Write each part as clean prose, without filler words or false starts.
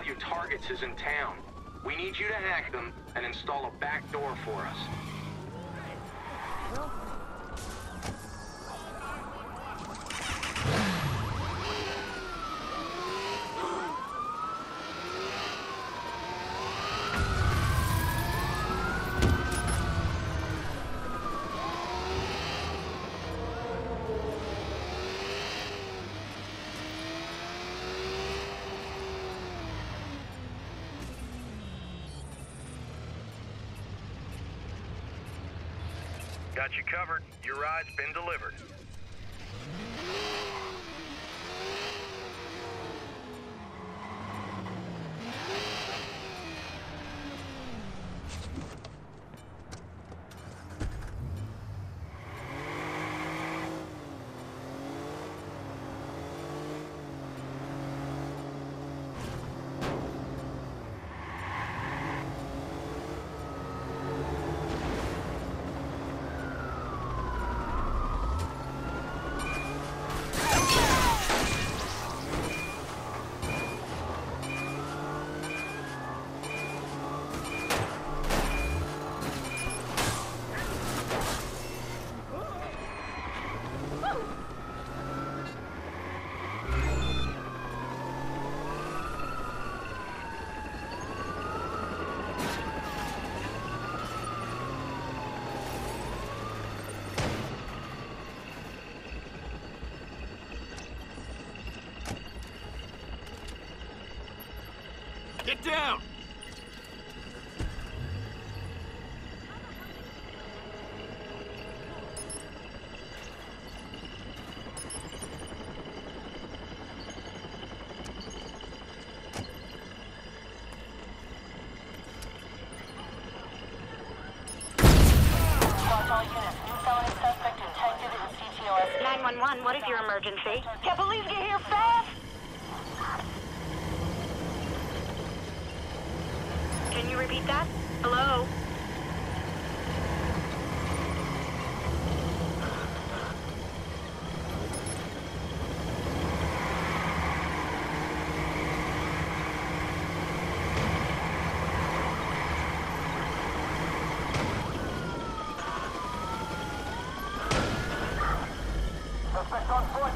your targets is in town. We need you to hack them and install a back door for us. Got you covered. Your ride's been delivered. Get down! All units, new felony suspect detected in CTOS. 911, what is your emergency? Can't believe you're here fast! Can you repeat that? Hello? Suspect on foot.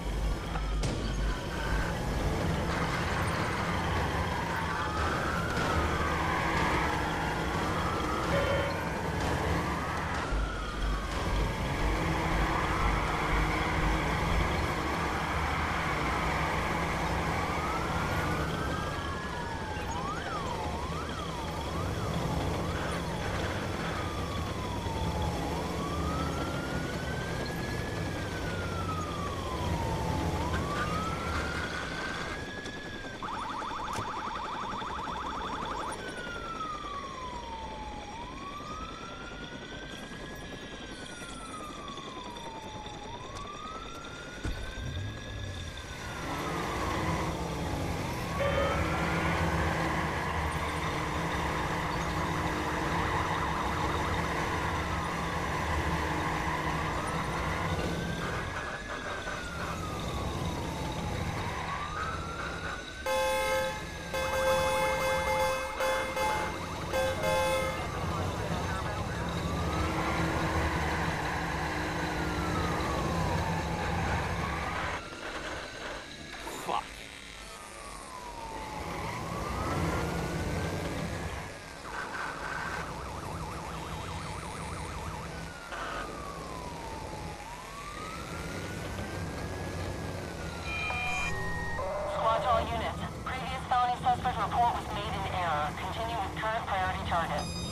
Squad to all units. Previous felony suspect report was made in error. Continue with current priority target.